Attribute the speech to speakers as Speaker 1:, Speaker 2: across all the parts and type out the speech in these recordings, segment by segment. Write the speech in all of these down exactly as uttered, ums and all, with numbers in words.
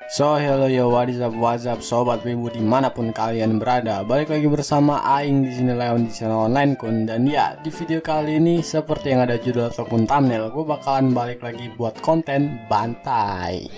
Speaker 1: So hello yo, what is up, what's up sobat wibu dimanapun kalian berada. Balik lagi bersama Aing di sini Leon di channel online kun. Dan ya, di video kali ini seperti yang ada judul ataupun thumbnail, gue bakalan balik lagi buat konten bantai.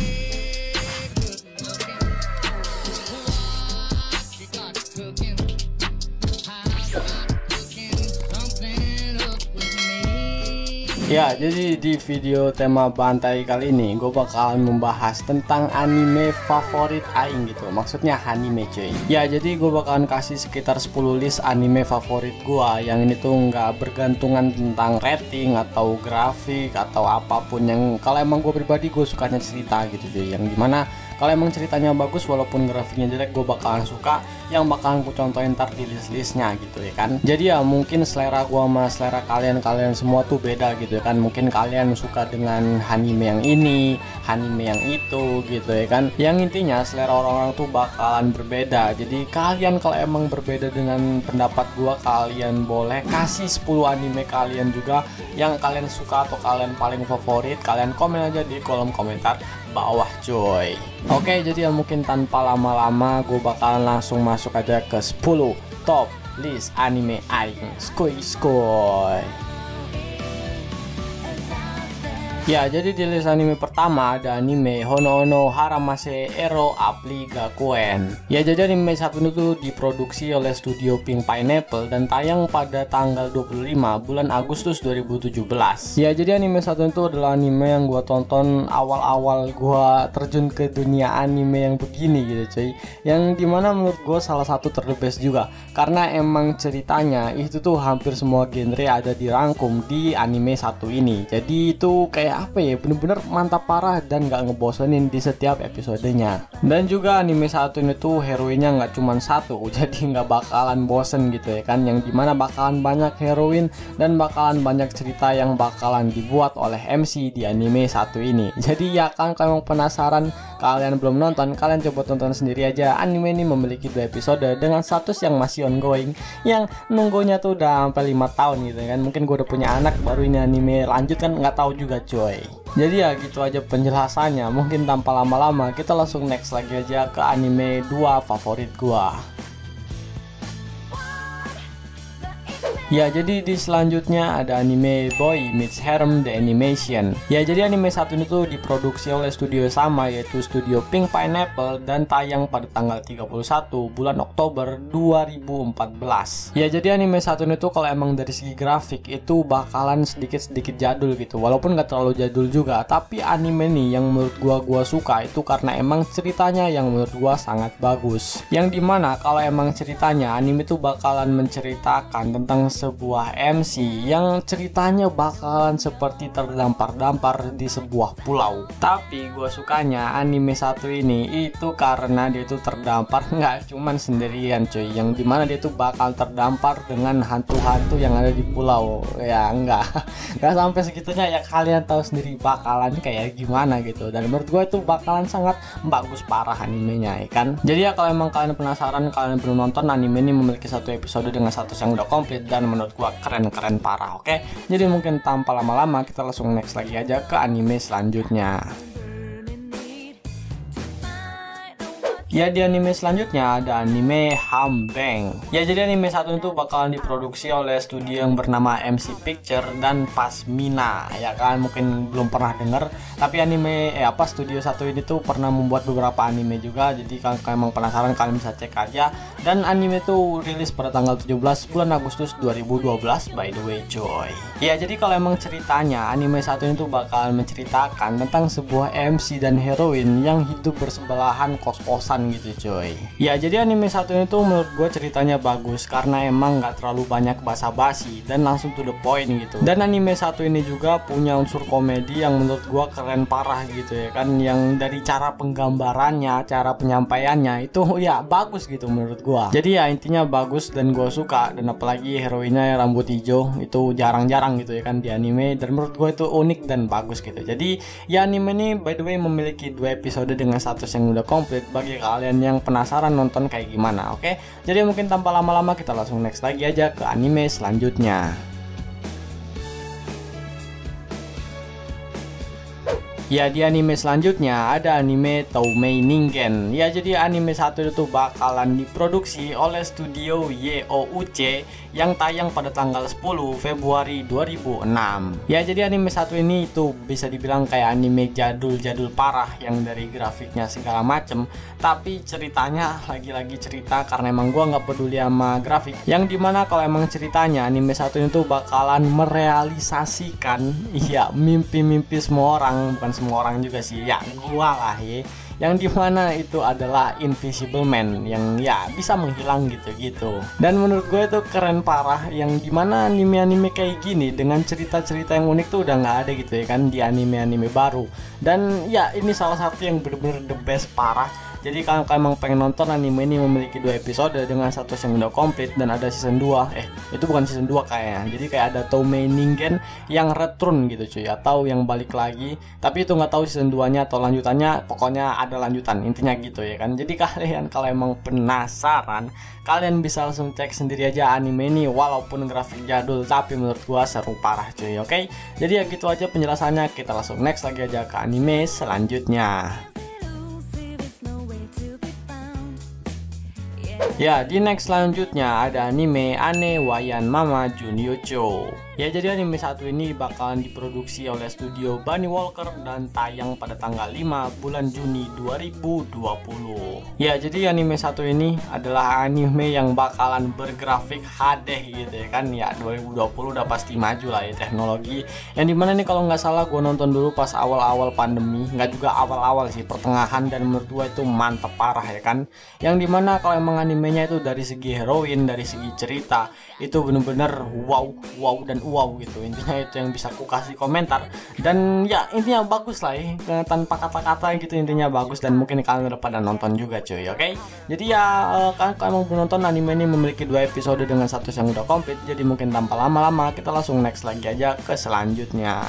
Speaker 1: Ya, jadi di video tema bantai kali ini gue bakalan membahas tentang anime favorit Aing gitu. Maksudnya anime cuy. Ya, jadi gue bakalan kasih sekitar sepuluh list anime favorit gue. Yang ini tuh nggak bergantungan tentang rating atau grafik atau apapun. Yang kalau emang gue pribadi gue sukanya cerita gitu cuy. Yang dimana kalau emang ceritanya bagus walaupun grafiknya jelek gue bakalan suka. Yang bakalan gue contohin ntar di list-listnya gitu ya kan. Jadi ya mungkin selera gue sama selera kalian-kalian semua tuh beda gitu ya kan. Mungkin kalian suka dengan anime yang ini, anime yang itu gitu ya kan. Yang intinya selera orang-orang tuh bakalan berbeda. Jadi kalian kalau emang berbeda dengan pendapat gue, kalian boleh kasih sepuluh anime kalian juga yang kalian suka atau kalian paling favorit. Kalian komen aja di kolom komentar bawah coy. Oke, jadi ya mungkin tanpa lama-lama gue bakalan langsung masuk aja ke sepuluh top list anime Aing. Skoy skoy. Ya, jadi di list anime pertama ada anime Hono no Haramase Ero Appli Gakuen. Ya, jadi anime satu ini tuh diproduksi oleh studio Pink Pineapple dan tayang pada tanggal dua puluh lima bulan Agustus dua ribu tujuh belas. Ya, jadi anime satu itu adalah anime yang gua tonton awal-awal gua terjun ke dunia anime yang begini gitu cuy. Yang dimana menurut gua salah satu ter the best juga. Karena emang ceritanya itu tuh hampir semua genre ada dirangkum di anime satu ini. Jadi itu kayak apa ya, bener-bener mantap parah dan gak ngebosenin di setiap episodenya. Dan juga anime satu ini tuh heroinnya nggak cuma satu, jadi nggak bakalan bosen gitu ya kan. Yang dimana bakalan banyak heroin dan bakalan banyak cerita yang bakalan dibuat oleh M C di anime satu ini. Jadi ya kan, kalau penasaran, kalian belum nonton, kalian coba tonton sendiri aja. Anime ini memiliki dua episode dengan status yang masih ongoing, yang nunggunya tuh udah sampai lima tahun gitu kan. Mungkin gue udah punya anak baru ini anime lanjut kan, nggak tahu juga coy. Jadi ya gitu aja penjelasannya. Mungkin tanpa lama-lama kita langsung next lagi aja ke anime dua favorit gua. Ya, jadi di selanjutnya ada anime Boy Meets Harem The Animation. Ya, jadi anime satu ini tuh diproduksi oleh studio sama, yaitu studio Pink Pineapple, dan tayang pada tanggal tiga puluh satu bulan Oktober dua ribu empat belas. Ya, jadi anime satu ini tuh kalau emang dari segi grafik itu bakalan sedikit-sedikit jadul gitu. Walaupun gak terlalu jadul juga, tapi anime nih yang menurut gua gua suka itu karena emang ceritanya yang menurut gua sangat bagus. Yang dimana kalau emang ceritanya anime tuh bakalan menceritakan tentang sebuah M C yang ceritanya bakalan seperti terdampar-dampar di sebuah pulau. Tapi gue sukanya anime satu ini itu karena dia itu terdampar nggak cuman sendirian cuy, yang dimana dia tuh bakal terdampar dengan hantu-hantu yang ada di pulau. Ya enggak, nggak sampai segitunya ya, kalian tahu sendiri bakalan kayak gimana gitu. Dan menurut gue itu bakalan sangat bagus parah animenya ya kan. Jadi ya kalau emang kalian penasaran, kalian belum nonton, anime ini memiliki satu episode dengan status yang udah komplit dan menurut gua keren-keren parah. Oke, jadi mungkin tanpa lama-lama kita langsung next lagi aja ke anime selanjutnya. Ya, di anime selanjutnya ada anime Hambeng. Ya, jadi anime satu itu bakalan diproduksi oleh studio yang bernama M C Picture dan Pasmina. Ya kan, mungkin belum pernah denger, tapi anime eh apa studio satu ini tuh pernah membuat beberapa anime juga. Jadi kalau kalian emang penasaran, kalian bisa cek aja. Dan anime tuh rilis pada tanggal tujuh belas bulan Agustus dua ribu dua belas by the way coy. Ya, jadi kalau emang ceritanya anime satu ini tuh bakalan menceritakan tentang sebuah M C dan heroin yang hidup bersebelahan kos-kosan gitu coy. Ya, jadi anime satu ini tuh menurut gue ceritanya bagus karena emang nggak terlalu banyak basa-basi dan langsung to the point gitu. Dan anime satu ini juga punya unsur komedi yang menurut gue keren parah gitu ya kan. Yang dari cara penggambarannya, cara penyampaiannya itu ya bagus gitu menurut gue. Jadi ya intinya bagus dan gue suka. Dan apalagi heroinnya yang rambut hijau itu jarang-jarang gitu ya kan di anime, dan menurut gue itu unik dan bagus gitu. Jadi ya anime ini by the way memiliki dua episode dengan status yang udah komplit bagi kalian yang penasaran nonton kayak gimana. Oke, jadi mungkin tanpa lama-lama kita langsung next lagi aja ke anime selanjutnya. Ya, di anime selanjutnya ada anime Toumei Ningen. Ya, jadi anime satu itu bakalan diproduksi oleh studio Y O U C yang tayang pada tanggal sepuluh Februari dua ribu enam. Ya, jadi anime satu ini itu bisa dibilang kayak anime jadul-jadul parah yang dari grafiknya segala macem, tapi ceritanya lagi-lagi cerita karena emang gua nggak peduli sama grafik. Yang dimana kalau emang ceritanya anime satu itu bakalan merealisasikan ya mimpi-mimpi semua orang, bukan semua orang juga sih, ya gua lah ya, yang dimana itu adalah Invisible Man yang ya bisa menghilang gitu-gitu. Dan menurut gue itu keren parah, yang dimana anime-anime kayak gini dengan cerita-cerita yang unik tuh udah nggak ada gitu ya kan di anime-anime baru. Dan ya ini salah satu yang bener-bener the best parah. Jadi kalau kalian emang pengen nonton anime ini memiliki dua episode dengan satu yang udah komplit dan ada season dua. Eh, itu bukan season dua kayaknya. Jadi kayak ada Toumei Ningen yang return gitu cuy, atau yang balik lagi. Tapi itu nggak tahu season dua-nya atau lanjutannya, pokoknya ada lanjutan. Intinya gitu ya kan. Jadi kalian kalau emang penasaran, kalian bisa langsung cek sendiri aja anime ini walaupun grafik jadul tapi menurut gua seru parah cuy. Oke. Jadi ya gitu aja penjelasannya. Kita langsung next lagi aja ke anime selanjutnya. Ya, di next selanjutnya ada anime Ane Wayan Mama Junyucho. Ya, jadi anime satu ini bakalan diproduksi oleh studio Bunny Walker dan tayang pada tanggal lima bulan Juni dua ribu dua puluh. Ya, jadi anime satu ini adalah anime yang bakalan bergrafik H D gitu ya kan. Ya, dua ribu dua puluh udah pasti maju lah ya teknologi. Yang dimana nih kalau nggak salah gue nonton dulu pas awal-awal pandemi, nggak juga awal-awal sih, pertengahan, dan menurut gue itu mantep parah ya kan. Yang dimana kalau emang animenya itu dari segi heroin, dari segi cerita itu bener-bener wow, wow dan wow gitu. Intinya itu yang bisa aku kasih komentar. Dan ya intinya bagus lah ya, tanpa kata-kata gitu, intinya bagus. Dan mungkin kalian udah pada nonton juga cuy, oke okay? Jadi ya uh, kan kalau mau nonton anime ini memiliki dua episode dengan satu yang udah komplit. Jadi mungkin tanpa lama-lama kita langsung next lagi aja ke selanjutnya.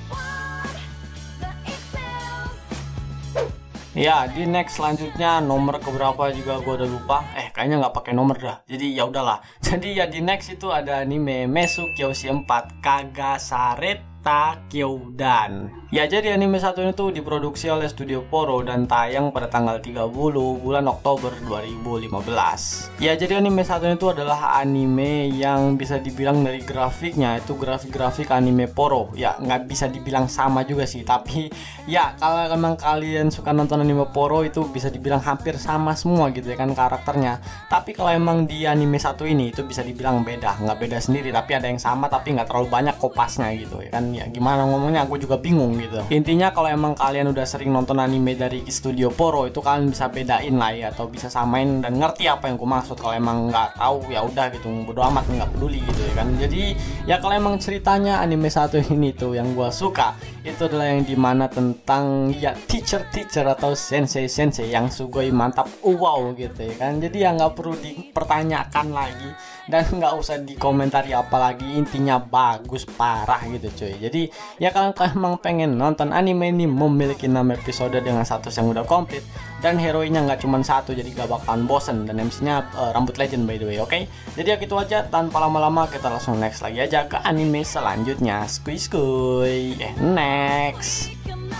Speaker 1: Ya, di next selanjutnya nomor keberapa juga gue udah lupa. Eh, kayaknya nggak pakai nomor dah. Jadi ya udahlah. Jadi ya di next itu ada anime Mesu Kyoshi empat Kagasareta Kyodan. Ya, jadi anime satu ini tuh diproduksi oleh Studio Poro dan tayang pada tanggal tiga puluh bulan Oktober dua ribu lima belas. Ya, jadi anime satu itu adalah anime yang bisa dibilang dari grafiknya itu grafik-grafik anime Poro. Ya, nggak bisa dibilang sama juga sih, tapi ya kalau emang kalian suka nonton anime Poro itu bisa dibilang hampir sama semua gitu ya kan karakternya. Tapi kalau emang di anime satu ini itu bisa dibilang beda, nggak beda sendiri, tapi ada yang sama tapi nggak terlalu banyak kopasnya gitu ya kan. Ya gimana ngomongnya, aku juga bingung gitu. Intinya kalau emang kalian udah sering nonton anime dari Studio Poro itu kalian bisa bedain lah ya, atau bisa samain dan ngerti apa yang aku maksud. Kalau emang nggak tahu ya udah gitu, bodo amat, nggak peduli gitu ya kan. Jadi ya kalau emang ceritanya anime satu ini tuh yang gua suka itu adalah yang dimana tentang ya teacher-teacher atau sensei-sensei yang sugoi mantap wow gitu ya kan. Jadi ya nggak perlu dipertanyakan lagi dan nggak usah dikomentari apalagi, intinya bagus parah gitu cuy. Jadi ya kalau kalian emang pengen nonton anime ini memiliki enam episode dengan satu yang udah komplit dan heroinnya nggak cuma satu, jadi gak bakalan bosen, dan M C-nya uh, rambut legend by the way, oke okay? Jadi ya gitu aja, tanpa lama-lama kita langsung next lagi aja ke anime selanjutnya. Skuy skuy eh next.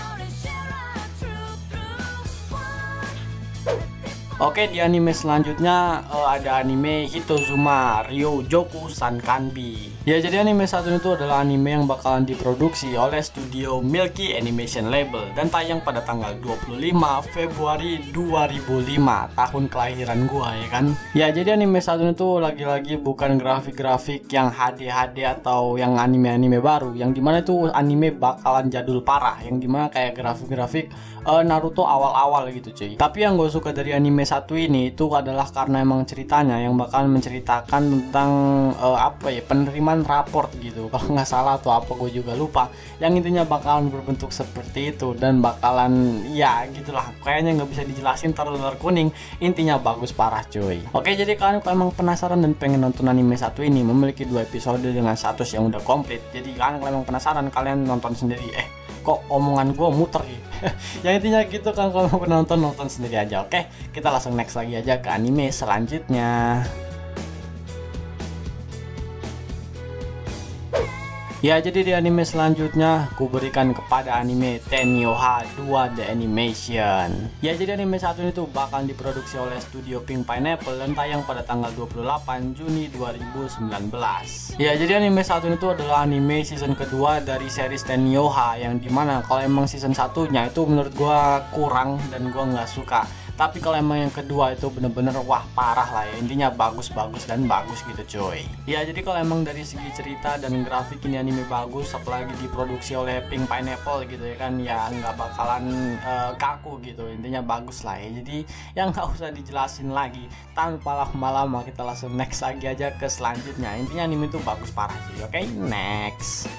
Speaker 1: Oke, di anime selanjutnya uh, ada anime Hitozuma Ryojoku Sankanbi. Ya, jadi anime satu itu adalah anime yang bakalan diproduksi oleh studio Milky Animation Label dan tayang pada tanggal dua puluh lima Februari dua ribu lima, tahun kelahiran gua ya kan. Ya, jadi anime satu itu lagi-lagi bukan grafik-grafik yang H D H D atau yang anime-anime baru, yang dimana itu anime bakalan jadul parah, yang dimana kayak grafik-grafik uh, Naruto awal-awal gitu cuy. Tapi yang gue suka dari anime satu ini itu adalah karena emang ceritanya yang bakalan menceritakan tentang uh, apa ya, penerimaan raport gitu kalau nggak salah, atau apa gue juga lupa, yang intinya bakalan berbentuk seperti itu dan bakalan ya gitulah, kayaknya nggak bisa dijelasin, terlalu kuning, intinya bagus parah cuy. Oke, jadi kalian kalau emang penasaran dan pengen nonton anime satu ini memiliki dua episode dengan status yang udah komplit, jadi kalian kalau emang penasaran kalian nonton sendiri. Eh kok omongan gue muter ya. Yang intinya gitu kan, kalau mau nonton nonton sendiri aja. Oke, kita langsung next lagi aja ke anime selanjutnya. Ya, jadi di anime selanjutnya ku berikan kepada anime Tenyoha dua The Animation. Ya, jadi anime satu ini tuh bakal diproduksi oleh studio Pink Pineapple dan tayang pada tanggal dua puluh delapan Juni dua ribu sembilan belas. Ya, jadi anime satu ini tuh adalah anime season kedua dari series Tenyoha, yang dimana kalau emang season satunya itu menurut gua kurang dan gua nggak suka. Tapi kalau emang yang kedua itu bener-bener wah parah lah ya, intinya bagus-bagus dan bagus gitu coy. Ya, jadi kalau emang dari segi cerita dan grafik ini anime bagus, apalagi diproduksi oleh Pink Pineapple gitu ya kan, ya nggak bakalan uh, kaku gitu, intinya bagus lah ya. Jadi yang nggak usah dijelasin lagi, tanpa lama-lama kita langsung next lagi aja ke selanjutnya. Intinya anime itu bagus parah sih. Oke, okay? Next.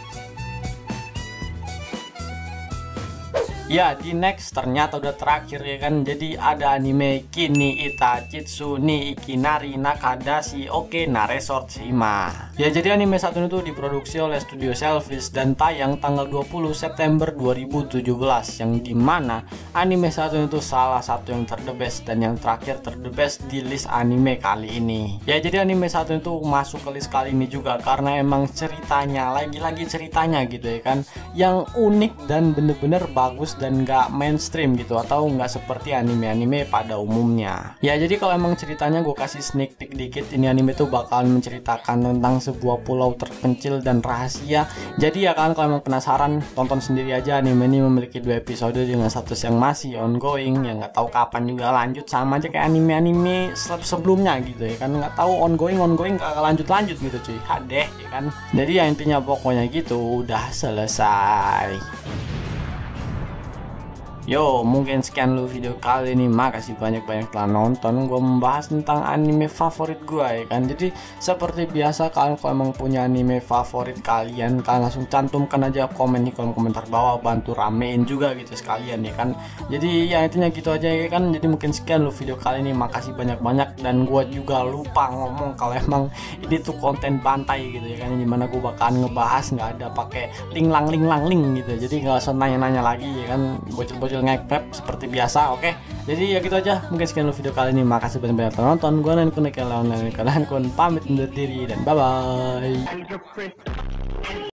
Speaker 1: Ya, di next ternyata udah terakhir ya kan. Jadi ada anime Kini Ita Chitsu ni Ikinari Nakadashi Oke na Resort Shima. Ya, jadi anime satu itu diproduksi oleh studio Selfish dan tayang tanggal dua puluh September dua ribu tujuh belas, yang dimana anime satu itu salah satu yang terdebes dan yang terakhir terdebes di list anime kali ini. Ya, jadi anime satu itu masuk ke list kali ini juga karena emang ceritanya, lagi-lagi ceritanya gitu ya kan, yang unik dan bener-bener bagus dan gak mainstream gitu, atau nggak seperti anime-anime pada umumnya. Ya, jadi kalau emang ceritanya gue kasih sneak peek dikit, ini anime tuh bakalan menceritakan tentang sebuah pulau terpencil dan rahasia. Jadi ya kan, kalau emang penasaran tonton sendiri aja. Anime ini memiliki dua episode dengan status yang masih ongoing, yang nggak tahu kapan juga lanjut, sama aja kayak anime-anime sebelumnya gitu ya kan, nggak tahu ongoing ongoing gak lanjut lanjut gitu cuy, hadeh ya kan. Jadi ya intinya pokoknya gitu, udah selesai. Yo, mungkin sekian dulu video kali ini. Makasih banyak-banyak telah nonton. Gue membahas tentang anime favorit gue ya kan. Jadi seperti biasa, kalian kalau emang punya anime favorit kalian, kalian langsung cantumkan aja komen di kolom komentar bawah. Bantu ramein juga gitu sekalian ya kan. Jadi ya intinya gitu aja ya kan. Jadi mungkin sekian dulu video kali ini. Makasih banyak-banyak. Dan gue juga lupa ngomong kalau emang ini tuh konten bantai gitu ya kan, dimana gue bakalan ngebahas nggak ada pakai link lang link lang link gitu. Jadi nggak usah nanya-nanya lagi ya kan, bocil-bocil ngepep seperti biasa. Oke, jadi ya gitu aja, mungkin sekian dulu video kali ini. Makasih banyak-banyak telah nonton. Gue Nankun kalian kalian pamit undur diri dan bye bye.